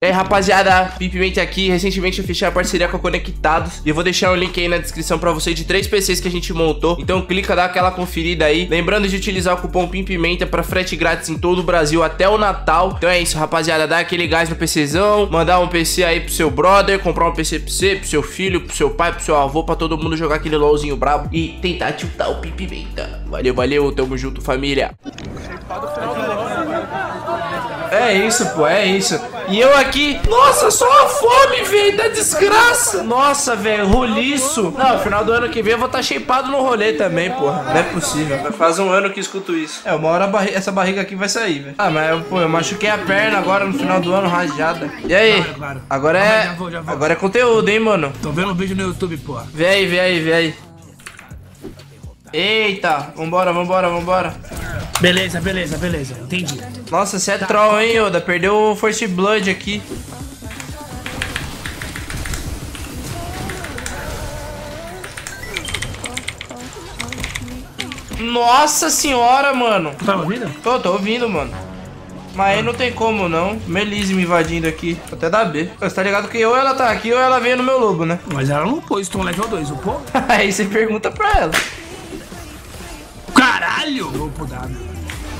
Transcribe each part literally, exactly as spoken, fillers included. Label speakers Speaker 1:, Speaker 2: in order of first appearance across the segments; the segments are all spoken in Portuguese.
Speaker 1: E aí, rapaziada, Pimpimenta aqui. Recentemente eu fechei a parceria com a Conectados e eu vou deixar um link aí na descrição pra você de três P Cs que a gente montou. Então clica, dá aquela conferida aí. Lembrando de utilizar o cupom Pimpimenta pra frete grátis em todo o Brasil até o Natal. Então é isso, rapaziada, dá aquele gás no PCzão, mandar um P C aí pro seu brother, comprar um P C pra você, pro seu filho, pro seu pai, pro seu avô, pra todo mundo jogar aquele LOLzinho brabo e tentar tiltar o Pimpimenta. Valeu, valeu, tamo junto, família. É isso, pô, é isso. E eu aqui, nossa, só a fome, velho, da desgraça. Nossa, velho, roliço. Não, no final do ano que vem eu vou estar tá shapeado no rolê também, porra. Não é possível. Faz um ano que escuto isso. É, uma hora barri essa barriga aqui vai sair, velho. Ah, mas, pô, eu machuquei a perna agora no final do ano, rajada. E aí? Claro, claro. Agora é... Já vou, já vou. Agora é conteúdo, hein, mano?
Speaker 2: Tô vendo um vídeo no YouTube, porra.
Speaker 1: Vê aí, vê aí, vê aí. Eita, vambora, vambora, vambora.
Speaker 2: Beleza, beleza, beleza, entendi.
Speaker 1: Nossa, você é tá. troll, hein, Yoda? Perdeu o First Blood aqui. Nossa senhora, mano.
Speaker 2: Tá ouvindo?
Speaker 1: Tô, tô ouvindo, mano. Mas aí não tem como, não. Melise me invadindo aqui. Até dá B. Você tá ligado que ou ela tá aqui ou ela veio no meu lobo, né?
Speaker 2: Mas ela não pôs Tom level dois, o pô?
Speaker 1: Aí você pergunta pra ela.
Speaker 2: Caralho! Vou pro W.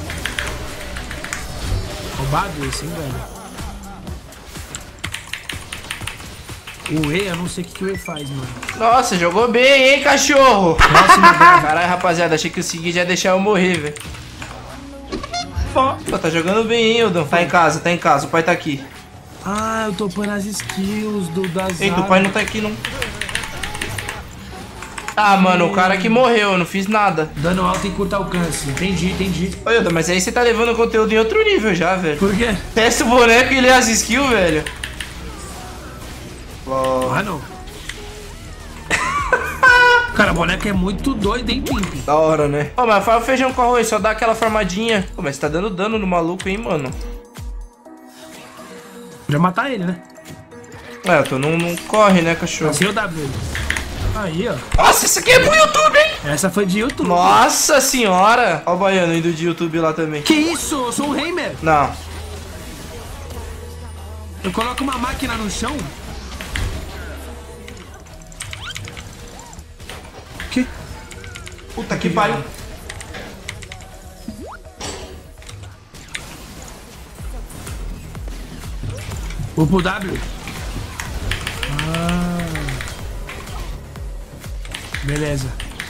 Speaker 2: Roubado esse, hein, velho? O E, eu não sei o que, que o E faz, mano.
Speaker 1: Nossa, jogou bem, hein, cachorro?
Speaker 2: Nossa, meu Deus.
Speaker 1: Caralho, rapaziada, achei que o seguinte ia deixar eu morrer, velho. Pô, tá jogando bem, hein, Eldon? Tá em casa, tá em casa, o pai tá aqui.
Speaker 2: Ah, eu tô pondo as skills do das.
Speaker 1: Eita, o pai não tá aqui, não. Ah, mano, o cara que morreu, eu não fiz nada.
Speaker 2: Dano alto em curto alcance, entendi, entendi.
Speaker 1: Ô, Yoda, mas aí você tá levando o conteúdo em outro nível já, velho.
Speaker 2: Por quê?
Speaker 1: Testa o boneco e lê as skills, velho. Oh.
Speaker 2: Ah, não. Cara, o boneco é muito doido, hein, Pimp?
Speaker 1: Da hora, né? Ô, mas faz o feijão com arroz, só dá aquela formadinha. Pô, mas você tá dando dano no maluco, hein, mano?
Speaker 2: Podia matar ele, né?
Speaker 1: É, tu não, não corre, né, cachorro?
Speaker 2: Assim eu W. Aí, ó.
Speaker 1: Nossa, isso aqui é pro YouTube, hein?
Speaker 2: Essa foi de YouTube.
Speaker 1: Nossa senhora. Ó o baiano indo de YouTube lá também.
Speaker 2: Que isso? Eu sou um Heimer.
Speaker 1: Não.
Speaker 2: Eu coloco uma máquina no chão. Que?
Speaker 1: Puta que pariu.
Speaker 2: Vou pro W. Ah. Beleza.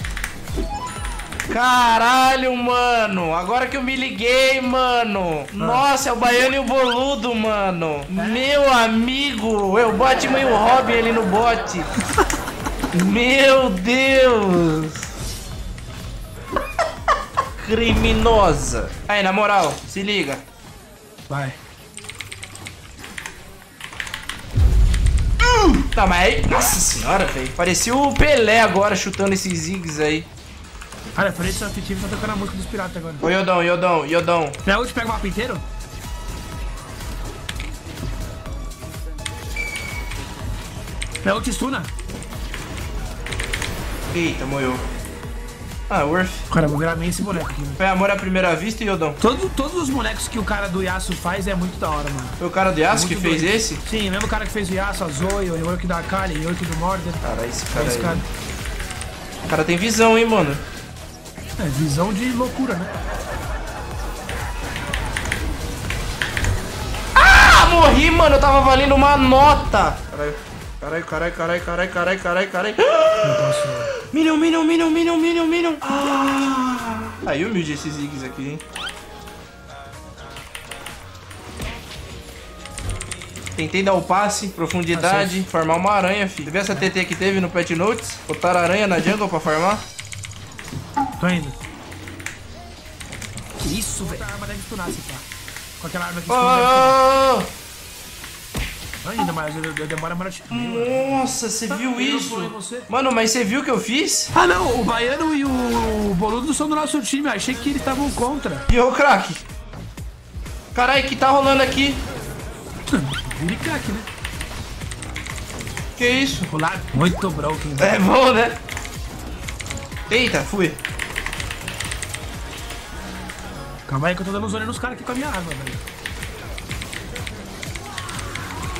Speaker 1: Caralho, mano. Agora que eu me liguei, mano. Ah. Nossa, é o baiano e o boludo, mano. É? Meu amigo. Eu bote meio Robin ali no bote. Meu Deus. Criminosa. Aí, na moral, se liga.
Speaker 2: Vai.
Speaker 1: Tá, mas aí... Nossa senhora, velho. Parecia o Pelé agora chutando esses zigs aí.
Speaker 2: Cara, eu falei de Surf tá tocando a música dos piratas agora.
Speaker 1: Ô, Yodão, Yodão, Yodão.
Speaker 2: Minha ult pega o mapa inteiro? Minha ult stuna.
Speaker 1: Eita, moiou. Ah, Worth.
Speaker 2: Cara, eu vou virar meio esse boneco aqui, né?
Speaker 1: Foi amor à primeira vista, Yodão?
Speaker 2: Todo, todos os bonecos que o cara do Yasuo faz é muito da hora, mano.
Speaker 1: Foi o cara do Yasuo
Speaker 2: é
Speaker 1: que fez
Speaker 2: doido.
Speaker 1: esse?
Speaker 2: Sim, mesmo o cara que fez o Yasuo, a Zoe, o York da Akali, o York do Mordor.
Speaker 1: Cara, esse cara,
Speaker 2: esse
Speaker 1: aí.
Speaker 2: cara.
Speaker 1: O cara tem visão, hein, mano?
Speaker 2: É, visão de loucura, né?
Speaker 1: Ah, morri, mano. Eu tava valendo uma nota. Caralho, caralho, caralho, caralho, caralho, caralho, caralho.
Speaker 2: Não posso.
Speaker 1: Minion, Minion, Minion, Minion, Minion, Minion. Ah. Aí humilde esses zigs aqui, hein? Tentei dar o passe, profundidade, ah, formar uma aranha, filho. Você viu essa T T que teve no Pet Notes? Botaram aranha na jungle pra farmar?
Speaker 2: Tô indo. Que isso, velho? A arma deve stunar, se pá. Com aquela arma que
Speaker 1: stuna. Oh!
Speaker 2: Ainda mais, eu, eu demoro mais.
Speaker 1: Nossa, você tá viu isso? Você? Mano, mas você viu o que eu fiz?
Speaker 2: Ah, não, o baiano e o boludo são do nosso time. Achei que eles estavam contra.
Speaker 1: E o craque? Caralho, que tá rolando aqui?
Speaker 2: Vire craque, né?
Speaker 1: Que isso?
Speaker 2: Rolar muito broken.
Speaker 1: É bom, né? Eita, fui.
Speaker 2: Calma aí que eu tô dando zone nos caras aqui com a minha arma, velho.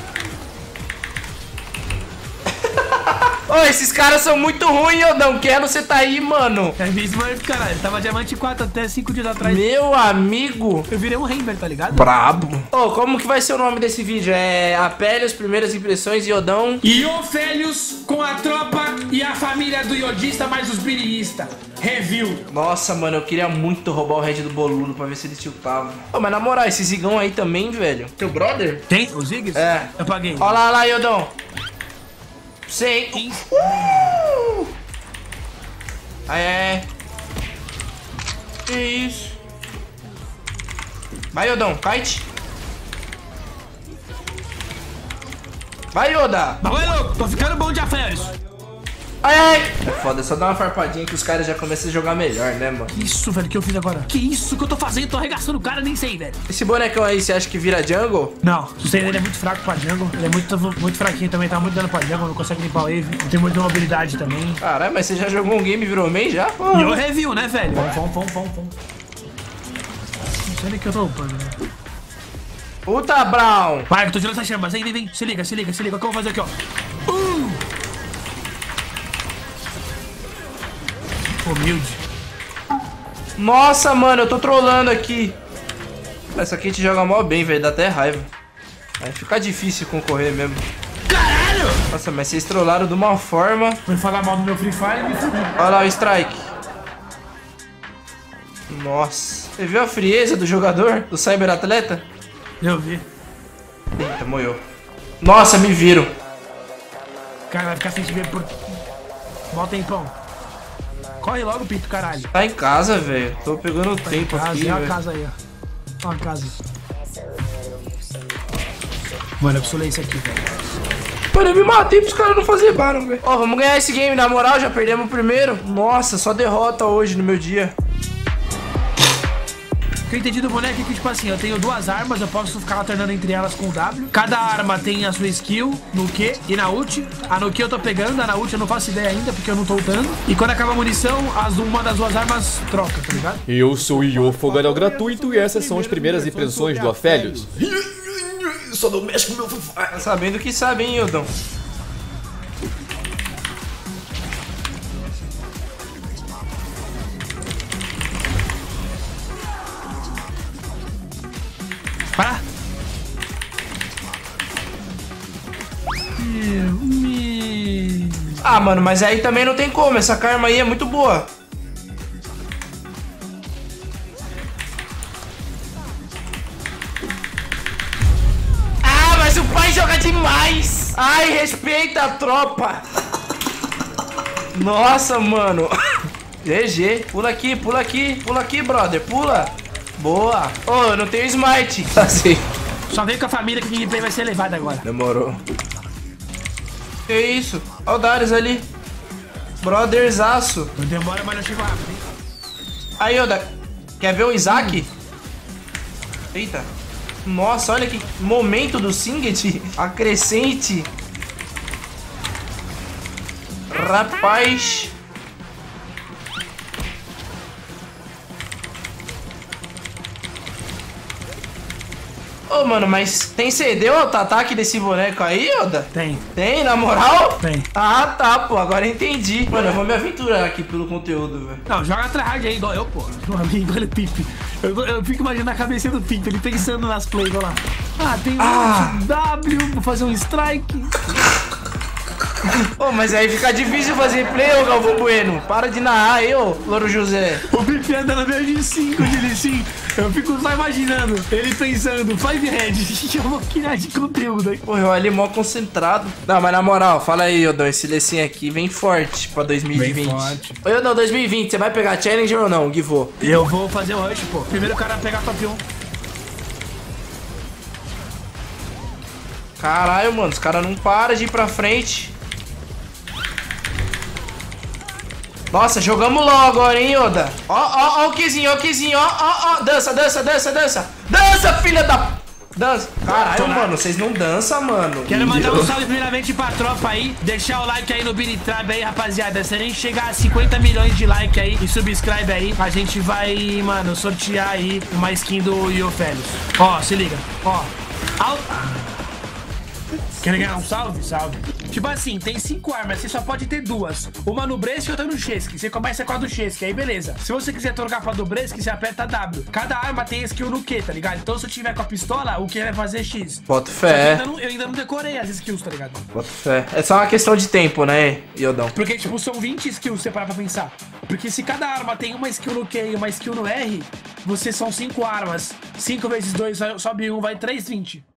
Speaker 1: Ô, esses caras são muito ruins, Yodão. Quero você tá aí, mano.
Speaker 2: É mesmo, caralho. Tava diamante quatro até cinco dias atrás.
Speaker 1: Meu amigo.
Speaker 2: Eu virei um Hammer, tá ligado?
Speaker 1: Brabo. Ô, como que vai ser o nome desse vídeo? É Apelios, primeiras impressões, Yodão.
Speaker 2: Iofélios com a tropa e a família do iodista mais os biriístas. Review.
Speaker 1: Nossa, mano, eu queria muito roubar o head do Boludo pra ver se ele tiltava. Ô, mas na moral, esse Zigão aí também, velho. Teu brother?
Speaker 2: Tem? Os Ziggs?
Speaker 1: É.
Speaker 2: Eu paguei.
Speaker 1: Ó lá, lá, Yodão. Sei. Uh! Aí, é. Que isso? Vai, Yodão, kite. Vai, Yoda.
Speaker 2: Vai, louco. Tô ficando bom de aférios.
Speaker 1: Ai, ai. É foda, só dá uma farpadinha que os caras já começam a jogar melhor, né, mano?
Speaker 2: Que isso, velho, que eu fiz agora? Que isso que eu tô fazendo? Tô arregaçando o cara, nem sei, velho.
Speaker 1: Esse bonecão aí, você acha que vira jungle?
Speaker 2: Não, o Seiya dele é muito fraco pra jungle. Ele é muito, muito fraquinho também, tá muito dano pra jungle, não consegue limpar o wave. Não tem muita mobilidade também.
Speaker 1: Caralho, mas você já jogou um game e virou main já?
Speaker 2: E eu review, né, velho? Vamos, vamos, vamos, vamos, vamos. Não sei nem que eu tô upando, né?
Speaker 1: Puta, Brown!
Speaker 2: Vai, eu tô tirando essas chamas. Vem, vem, vem. Se liga, se liga, se liga. O que eu vou fazer aqui, ó? Uh! Humilde.
Speaker 1: Nossa, mano, eu tô trolando aqui. Essa aqui te joga mó bem, velho. Dá até raiva. Vai ficar difícil concorrer mesmo.
Speaker 2: Caralho!
Speaker 1: Nossa, mas vocês trollaram de uma forma.
Speaker 2: Foi falar mal do meu Free Fire, me fudeu.
Speaker 1: Olha lá o strike. Nossa. Você viu a frieza do jogador? Do cyberatleta?
Speaker 2: Eu vi.
Speaker 1: Eita, moiou. Nossa, me viram.
Speaker 2: Cara, vai ficar sem te ver por... Mó tempão. Corre logo, Pito, caralho.
Speaker 1: Tá em casa, velho. Tô pegando
Speaker 2: Tá
Speaker 1: tempo
Speaker 2: casa,
Speaker 1: aqui,
Speaker 2: olha a
Speaker 1: velho.
Speaker 2: casa aí, ó. Olha a casa. Mano, eu preciso ler isso aqui, velho.
Speaker 1: Mano, eu me matei pros caras não fazer barão, velho. Ó, vamos ganhar esse game, na moral, já perdemos o primeiro. Nossa, só derrota hoje no meu dia.
Speaker 2: O que eu entendi do boneco é que, tipo assim, eu tenho duas armas, eu posso ficar alternando entre elas com o W. Cada arma tem a sua skill no Q e na ult. A no Q eu tô pegando, a na ult eu não faço ideia ainda, porque eu não tô ultando. E quando acaba a munição, as, uma das duas armas troca, tá ligado?
Speaker 3: Eu sou o Io Fogaréu Gratuito e essas são as primeiras impressões do Apelios.
Speaker 1: Só não mexe com o meu Free Fire. Tá sabendo o que sabe, hein, Yodão?
Speaker 2: Para!
Speaker 1: Ah, mano, mas aí também não tem como. Essa karma aí é muito boa. Ah, mas o pai joga demais. Ai, respeita a tropa. Nossa, mano. G G. Pula aqui, pula aqui, pula aqui, brother. Pula. Boa. Ô, oh, eu não tenho smite. Assim.
Speaker 2: Só vem com a família que o gameplay vai ser levado agora.
Speaker 1: Demorou. Que isso? Olha o Darius ali. Brotherzaço.
Speaker 2: Não demora, mas não chego rápido, hein?
Speaker 1: Aí, Oda. Quer ver o Isaac? Eita. Nossa, olha que momento do Singed. Acrescente. Rapaz. Ô, mano, mas tem C D o auto-ataque desse boneco aí, Oda?
Speaker 2: Tem.
Speaker 1: Tem, na moral?
Speaker 2: Tem.
Speaker 1: Ah, tá, pô. Agora eu entendi. Mano, eu vou me aventurar aqui pelo conteúdo, velho.
Speaker 2: Não, joga tryhard aí, igual eu, pô. Meu amigo, olha o Pip. Eu, eu fico imaginando a cabecinha do Pip, ele pensando nas plays, olha lá. Ah, tem um
Speaker 1: Ah.
Speaker 2: W, vou fazer um strike.
Speaker 1: Ô, mas aí fica difícil fazer play, ô Galvão Bueno. Para de narrar aí, ô Louro José.
Speaker 2: O Pip anda na minha G cinco de L cinco. Eu fico só imaginando ele pensando, five head, eu vou criar de conteúdo aí.
Speaker 1: Porra, eu ali mó concentrado. Não, mas na moral, fala aí, Yodão, esse lecinho aqui vem forte pra dois mil e vinte.
Speaker 2: Vem forte.
Speaker 1: Ô, Yodão, dois mil e vinte, você vai pegar Challenger ou não, Guivô?
Speaker 2: Eu vou fazer o rush, pô. Primeiro cara a pegar top um.
Speaker 1: Caralho, mano, os caras não param de ir pra frente. Nossa, jogamos logo agora, hein, Yoda? Ó, ó, ó o Kizinho, ó o Kizinho, ó, ó, ó. Dança, dança, dança, dança. Dança, filha da... Dança. Caralho, mano, vocês não dançam, mano.
Speaker 2: Quero mandar um salve primeiramente pra tropa aí. Deixar o like aí no Binitrab aí, rapaziada. Se a gente chegar a cinquenta milhões de like aí e subscribe aí, a gente vai, mano, sortear aí uma skin do Iofélios. Ó, se liga. Ó. Au... Quer ganhar um salve? Salve. Tipo assim, tem cinco armas, você só pode ter duas. Uma no Bresk e outra no Chesky. Você começa com a do Chesky, aí beleza. Se você quiser trocar pra do Bresk, você aperta W. Cada arma tem skill no Q, tá ligado? Então se eu tiver com a pistola, o Q vai fazer X.
Speaker 1: Boto
Speaker 2: Só que eu
Speaker 1: fé.
Speaker 2: ainda, não, eu ainda não decorei as skills, tá ligado?
Speaker 1: Boto fé. É só uma questão de tempo, né, Iodão?
Speaker 2: Porque, tipo, são vinte skills, se você parar pra pensar. Porque se cada arma tem uma skill no Q e uma skill no R, você são cinco armas. cinco vezes dois sobe um, vai três, vinte.